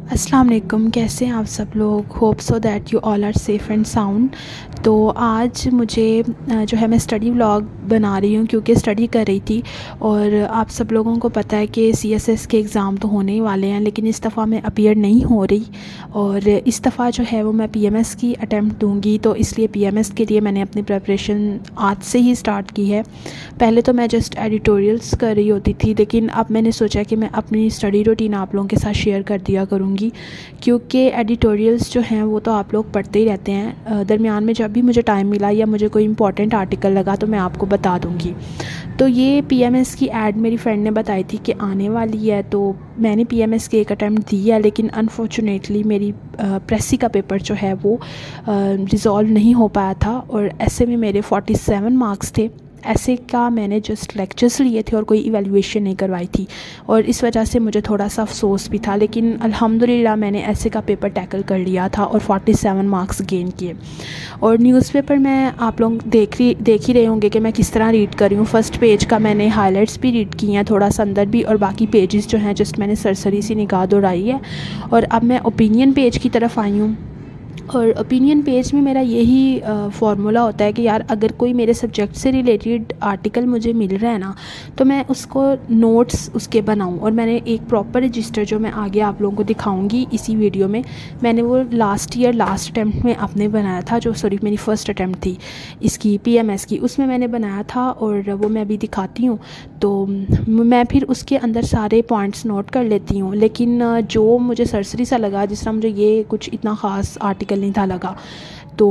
अस्सलाम वालेकुम, कैसे हैं आप सब लोग। Hope so that you all are safe and sound. तो आज मुझे जो है मैं स्टडी व्लॉग बना रही हूँ क्योंकि स्टडी कर रही थी। और आप सब लोगों को पता है कि CSS के एग्ज़ाम तो होने ही वाले हैं, लेकिन इस दफ़ा मैं अपीयर नहीं हो रही। और इस दफ़ा जो है वो मैं PMS की अटैम्प्ट दूँगी, तो इसलिए PMS के लिए मैंने अपनी प्रिपरेशन आज से ही स्टार्ट की है। पहले तो मैं जस्ट एडिटोरियल्स कर रही होती थी, लेकिन अब मैंने सोचा कि मैं अपनी स्टडी रूटीन आप लोगों के साथ शेयर कर दिया करूँगी, क्योंकि एडिटोरियल्स जो हैं वो तो आप लोग पढ़ते ही रहते हैं। दरमियान में जब भी मुझे टाइम मिला या मुझे कोई इंपॉर्टेंट आर्टिकल लगा तो मैं आपको बता दूँगी। तो ये PMS की ऐड मेरी फ्रेंड ने बताई थी कि आने वाली है, तो मैंने PMS की एक अटैम्प्ट दी है, लेकिन अनफॉर्चुनेटली मेरी प्रेसी का पेपर जो है वो रिज़ॉल्व नहीं हो पाया था। और ऐसे में मेरे 47 मार्क्स थे। ऐसे का मैंने जस्ट लेक्चर्स लिए थे और कोई इवैल्यूएशन नहीं करवाई थी, और इस वजह से मुझे थोड़ा सा अफसोस भी था। लेकिन अल्हम्दुलिल्लाह मैंने ऐसे का पेपर टैकल कर लिया था और 47 मार्क्स गेन किए। और न्यूज़पेपर में आप लोग देख ही रहे होंगे कि मैं किस तरह रीड कर रही हूँ। फ़र्स्ट पेज का मैंने हाइलाइट्स भी रीड किए हैं, थोड़ा सा अंदर भी, और बाकी पेजेस जो हैं जस्ट मैंने सरसरी सी निगाह दौड़ाई है। और अब मैं ओपिनियन पेज की तरफ आई हूँ। और ओपिनियन पेज में मेरा यही फार्मूला होता है कि यार अगर कोई मेरे सब्जेक्ट से रिलेटेड आर्टिकल मुझे मिल रहा है ना, तो मैं उसको नोट्स उसके बनाऊं। और मैंने एक प्रॉपर रजिस्टर जो मैं आगे आप लोगों को दिखाऊंगी इसी वीडियो में, मैंने वो लास्ट अटैम्प्ट में अपने बनाया था, जो मेरी फ़र्स्ट अटैम्प्ट थी इसकी PMS की, उसमें मैंने बनाया था और वो मैं अभी दिखाती हूँ। तो मैं फिर उसके अंदर सारे पॉइंट्स नोट कर लेती हूँ। लेकिन जो मुझे सरसरी सा लगा, जिस तरह मुझे ये कुछ इतना ख़ास आर्टिकल नहीं था लगा, तो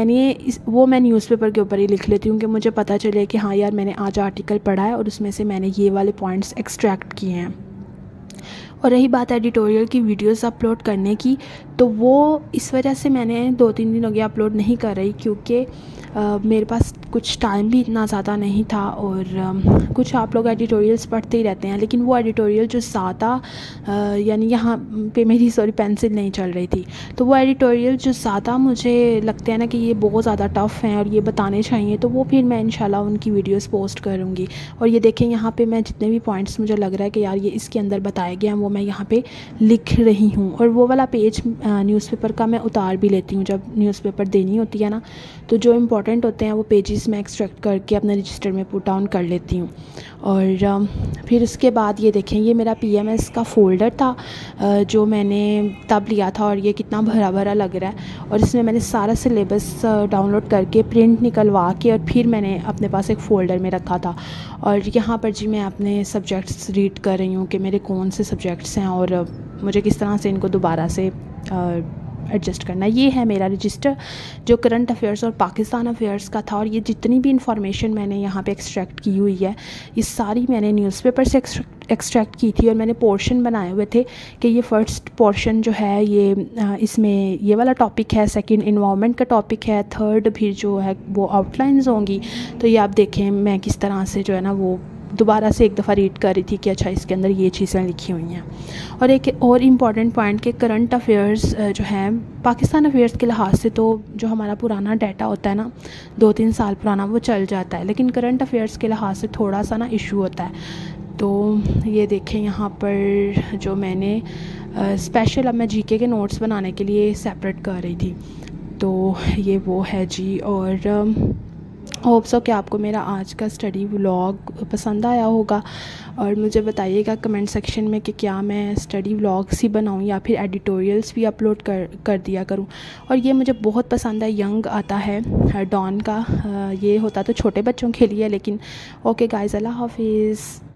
वो मैं न्यूज़पेपर के ऊपर ही लिख लेती हूँ कि मुझे पता चले कि हाँ यार मैंने आज आर्टिकल पढ़ा है और उसमें से मैंने ये वाले पॉइंट्स एक्सट्रैक्ट किए हैं। और रही बात एडिटोरियल की वीडियोस अपलोड करने की, तो वो इस वजह से मैंने 2-3 दिन हो गया अपलोड नहीं कर रही, क्योंकि मेरे पास कुछ टाइम भी इतना ज़्यादा नहीं था। और कुछ आप लोग एडिटोरियल्स पढ़ते ही रहते हैं, लेकिन वो एडिटोरियल जो ज़्यादा यानी यहाँ पे मेरी पेंसिल नहीं चल रही थी, तो वो एडिटोरियल जो ज़्यादा मुझे लगते हैं ना कि ये बहुत ज़्यादा टफ़ हैं और ये बताने चाहिए, तो वो फिर मैं इंशाल्लाह उनकी वीडियोस पोस्ट करूँगी। और ये देखें यहाँ पे मैं जितने भी पॉइंट्स मुझे लग रहा है कि यार ये इसके अंदर बताए गए हैं, वो मैं यहाँ पे लिख रही हूँ। और वो वाला पेज न्यूज़पेपर का मैं उतार भी लेती हूँ जब न्यूज़पेपर देनी होती है ना, तो जो इम्पोर्टेंट होते हैं वो पेजेस मैं एक्सट्रैक्ट करके अपने रजिस्टर में पुट डाउन कर लेती हूँ। और फिर उसके बाद ये देखें, ये मेरा PMS का फ़ोल्डर था जो मैंने तब लिया था, और ये कितना भरा भरा लग रहा है। और इसमें मैंने सारा सिलेबस डाउनलोड करके प्रिंट निकलवा के और फिर मैंने अपने पास एक फ़ोल्डर में रखा था। और यहाँ पर जी मैं अपने सब्जेक्ट्स रीड कर रही हूँ कि मेरे कौन से सब्जेक्ट्स हैं और मुझे किस तरह से इनको दोबारा से एडजस्ट करना। ये है मेरा रजिस्टर जो करंट अफेयर्स और पाकिस्तान अफेयर्स का था। और ये जितनी भी इंफॉर्मेशन मैंने यहाँ पे एक्सट्रैक्ट की हुई है, ये सारी मैंने न्यूज़पेपर से एक्सट्रैक्ट की थी। और मैंने पोर्शन बनाए हुए थे कि ये फ़र्स्ट पोर्शन जो है ये इसमें ये वाला टॉपिक है, सेकंड इन्वायरमेंट का टॉपिक है, थर्ड फिर जो है वो आउटलाइंस होंगी। तो ये आप देखें मैं किस तरह से जो है ना वो दोबारा से एक दफ़ा रीड कर रही थी कि अच्छा इसके अंदर ये चीज़ें लिखी हुई हैं। और एक और इम्पॉर्टेंट पॉइंट कि करंट अफेयर्स जो हैं पाकिस्तान अफेयर्स के लिहाज से, तो जो हमारा पुराना डाटा होता है ना 2-3 साल पुराना, वो चल जाता है, लेकिन करंट अफेयर्स के लिहाज से थोड़ा सा ना इशू होता है। तो ये देखें यहाँ पर जो मैंने स्पेशल अब मैं GK के नोट्स बनाने के लिए सेपरेट कर रही थी, तो ये वो है जी। और होप सो कि आपको मेरा आज का स्टडी व्लॉग पसंद आया होगा। और मुझे बताइएगा कमेंट सेक्शन में कि क्या मैं स्टडी व्लॉग्स ही बनाऊं या फिर एडिटोरियल्स भी अपलोड कर दिया करूं। और ये मुझे बहुत पसंद है, यंग आता है डॉन का, ये होता तो छोटे बच्चों के लिए, लेकिन ओके गाइस, अल्लाह हाफिज़।